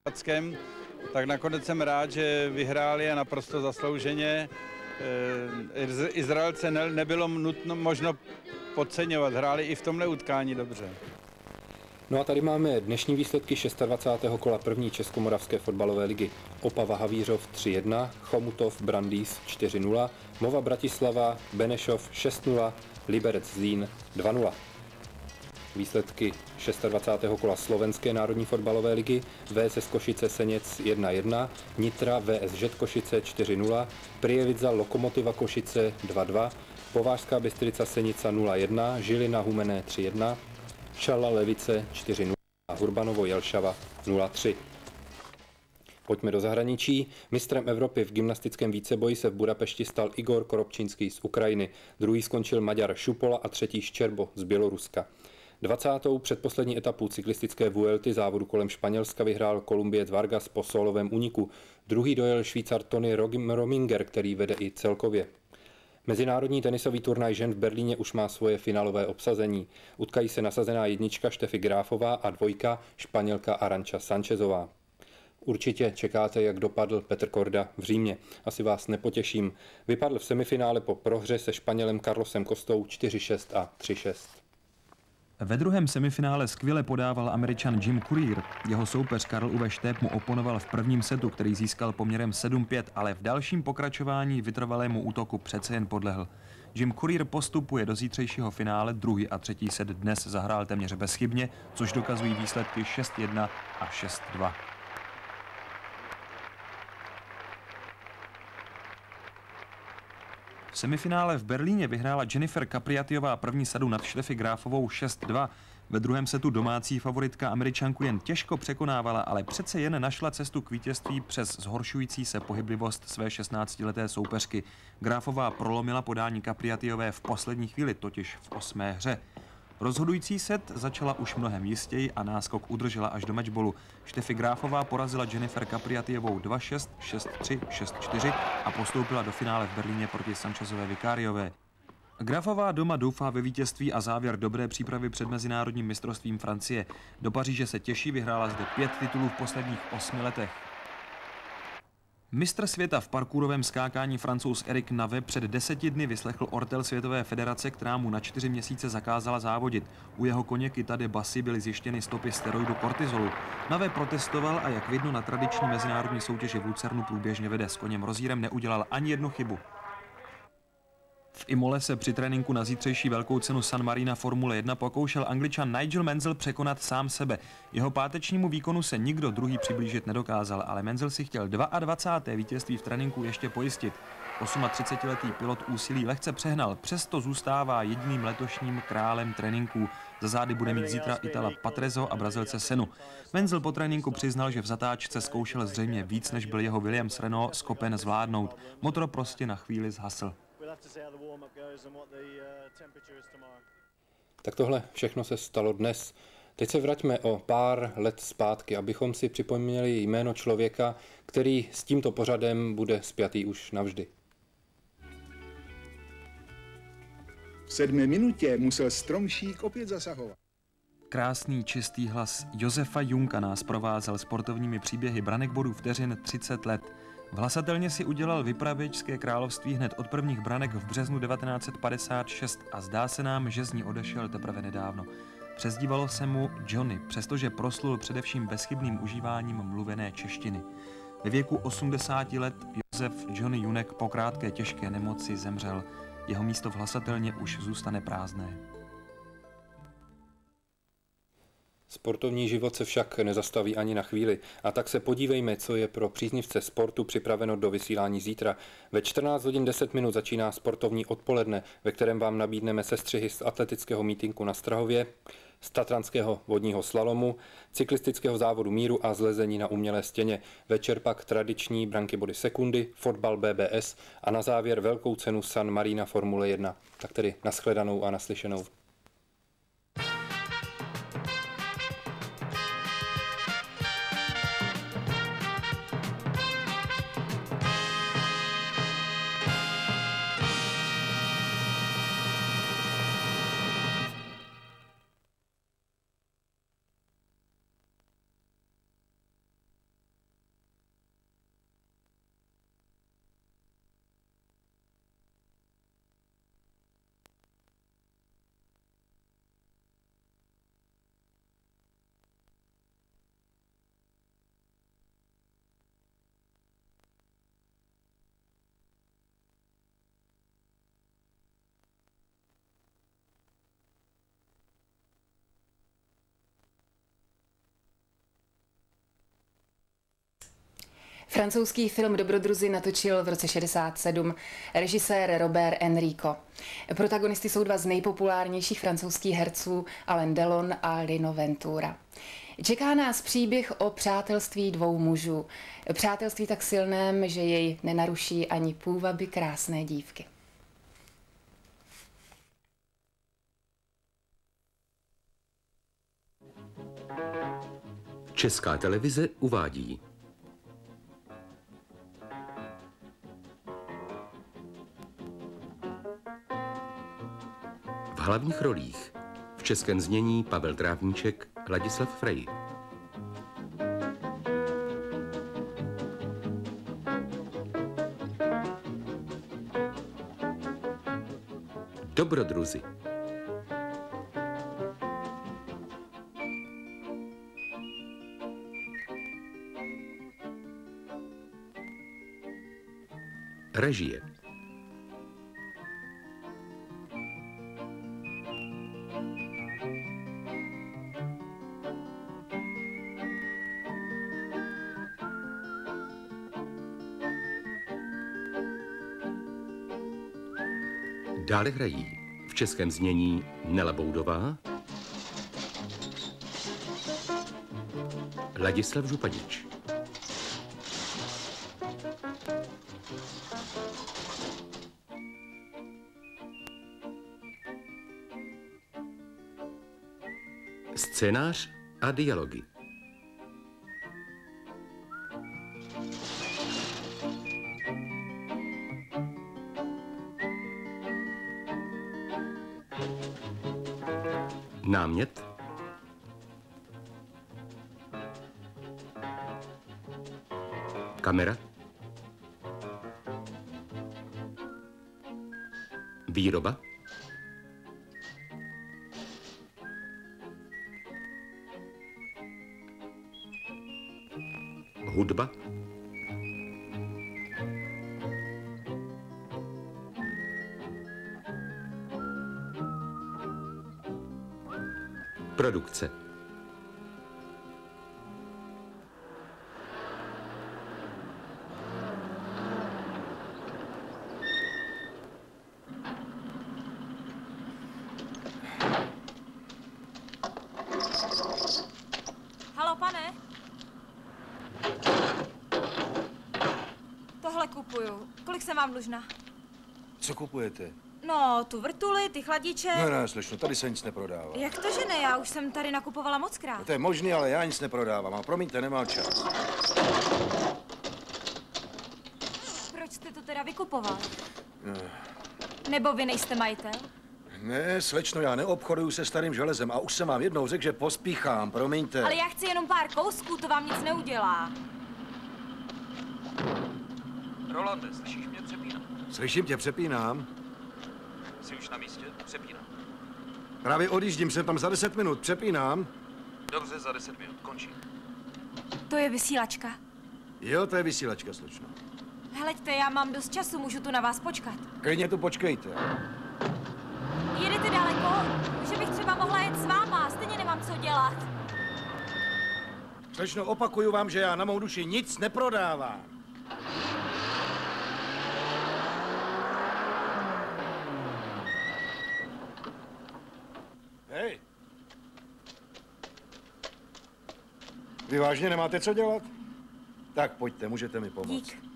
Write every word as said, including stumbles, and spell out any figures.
tak nakonec jsem rád, že vyhráli a naprosto zaslouženě. Izraelce ne, nebylo nutno, možno podceňovat, hráli i v tomhle utkání dobře. No a tady máme dnešní výsledky dvacátého šestého kola první Českomoravské fotbalové ligy. Opava Havířov tři jedna, Chomutov Brandýs čtyři nula, Mova Bratislava Benešov šest nula, Liberec Zlín dva nula. Výsledky dvacátého šestého kola Slovenské národní fotbalové ligy: V S S Košice Seněc jedna jedna, Nitra V S Žet Košice čtyři nula, Prievidza Lokomotiva Košice dva dva, Povážská Bystrica Senica nula jedna, Žilina Humenné tři jedna, Šala Levice čtyři nula a Hurbanovo Jelšava nula tři. Pojďme do zahraničí. Mistrem Evropy v gymnastickém víceboji se v Budapešti stal Igor Koropčinský z Ukrajiny. Druhý skončil Maďar Šupola a třetí Ščerbo z Běloruska. dvacátou předposlední etapu cyklistické Vuelty závodu kolem Španělska vyhrál Kolumbiec Vargas po solovém úniku. Druhý dojel Švýcar Tony Rominger, který vede i celkově. Mezinárodní tenisový turnaj žen v Berlíně už má svoje finálové obsazení. Utkají se nasazená jednička Štefy Gráfová a dvojka Španělka Arantxa Sanchezová. Určitě čekáte, jak dopadl Petr Korda v Římě. Asi vás nepotěším. Vypadl v semifinále po prohře se Španělem Carlosem Costou čtyři šest a tři šest. Ve druhém semifinále skvěle podával Američan Jim Courier. Jeho soupeř Karl Uwe Štép mu oponoval v prvním setu, který získal poměrem sedm pět, ale v dalším pokračování vytrvalému útoku přece jen podlehl. Jim Courier postupuje do zítřejšího finále, druhý a třetí set dnes zahrál téměř bezchybně, což dokazují výsledky šest jedna a šest dva. V semifinále v Berlíně vyhrála Jennifer Capriatiová první sadu nad Štefy Gráfovou šest dva. Ve druhém setu domácí favoritka Američanku jen těžko překonávala, ale přece jen našla cestu k vítězství přes zhoršující se pohyblivost své šestnáctileté soupeřky. Gráfová prolomila podání Capriatiové v poslední chvíli, totiž v osmé hře. Rozhodující set začala už mnohem jistěji a náskok udržela až do matchballu. Štefy Gráfová porazila Jennifer Capriatiovou dva šest, šest tři, šest čtyři a postoupila do finále v Berlíně proti Sanchezové Vikáriové. Grafová doma doufá ve vítězství a závěr dobré přípravy před mezinárodním mistrovstvím Francie. Do Paříže se těší, vyhrála zde pět titulů v posledních osmi letech. Mistr světa v parkourovém skákání Francouz Eric Nave před deseti dny vyslechl ortel Světové federace, která mu na čtyři měsíce zakázala závodit. U jeho koně Kita de Bassi byly zjištěny stopy steroidu kortizolu. Nave protestoval a jak vidno na tradiční mezinárodní soutěži v Lucernu průběžně vede. S koněm Rozírem neudělal ani jednu chybu. V Imole se při tréninku na zítřejší velkou cenu San Marina Formule jedna pokoušel Angličan Nigel Mansell překonat sám sebe. Jeho pátečnímu výkonu se nikdo druhý přiblížit nedokázal, ale Mansell si chtěl dvacáté druhé vítězství v tréninku ještě pojistit. třicetiosmiletý pilot úsilí lehce přehnal, přesto zůstává jediným letošním králem tréninků. Za zády bude mít zítra Itala Patrese a Brazilce Senu. Mansell po tréninku přiznal, že v zatáčce zkoušel zřejmě víc, než byl jeho Williams Renault schopen zvládnout. Motor prostě na chvíli zhasl. Tak tohle všechno se stalo dnes. Teď se vraťme o pár let zpátky, abychom si připomněli jméno člověka, který s tímto pořadem bude spjatý už navždy. V sedmé minutě musel Stromšík opět zasahovat. Krásný, čistý hlas Josefa Junka nás provázel sportovními příběhy branek bodů vteřin třicet let. Vhlasatelně si udělal vypravěčské království hned od prvních branek v březnu devatenáct set padesát šest a zdá se nám, že z ní odešel teprve nedávno. Přezdívalo se mu Johnny, přestože proslul především bezchybným užíváním mluvené češtiny. Ve věku osmdesáti let Josef Johnny Junek po krátké těžké nemoci zemřel. Jeho místo v hlasatelně už zůstane prázdné. Sportovní život se však nezastaví ani na chvíli. A tak se podívejme, co je pro příznivce sportu připraveno do vysílání zítra. Ve čtrnáct hodin deset minut začíná sportovní odpoledne, ve kterém vám nabídneme sestřihy z atletického mítinku na Strahově, z tatranského vodního slalomu, cyklistického závodu míru a zlezení na umělé stěně. Večer pak tradiční branky body sekundy, fotbal B B S a na závěr velkou cenu San Marina Formule jedna. Tak tedy nashledanou a naslyšenou. Francouzský film Dobrodruzi natočil v roce šedesát sedm režisér Robert Enrico. Protagonisty jsou dva z nejpopulárnějších francouzských herců Alain Delon a Lino Ventura. Čeká nás příběh o přátelství dvou mužů. Přátelství tak silném, že jej nenaruší ani půvaby krásné dívky. Česká televize uvádí. V hlavních rolích v českém znění Pavel Trávníček, Ladislav Frej. Dobrodruzi. Režie. Dále hrají v českém znění Nela Boudová, Ladislav Županič, scénář a dialogy. Námět. Kamera. Výroba. Hudba. Produkce. Haló, pane? Tohle kupuju. Kolik jsem vám dlužna? Co kupujete? No, tu vrtuli, ty chladiče. Ne, ne, slečno, tady se nic neprodává. Jak to, že ne? Já už jsem tady nakupovala moc krát. No, to je možný, ale já nic neprodávám. A promiňte, nemám čas. Proč jste to teda vykupoval? No. Nebo vy nejste majitel? Ne, slečno, já neobchoduju se starým železem a už jsem vám jednou řekl, že pospíchám, promiňte. Ale já chci jenom pár kousků, to vám nic neudělá. Rolande, slyšíš mě? Přepínám. Slyším tě, přepínám. Jsi už na místě? Přepínám. Právě odjíždím, jsem tam za deset minut, přepínám. Dobře, za deset minut, končím. To je vysílačka. Jo, to je vysílačka, slečno. Hleďte, já mám dost času, můžu tu na vás počkat. Klidně tu počkejte. Jedete daleko? Že bych třeba mohla jet s váma, stejně nemám co dělat. Slečno, opakuju vám, že já na mou duši nic neprodávám. Hej. Vy vážně nemáte co dělat? Tak pojďte, můžete mi pomoct. Dík.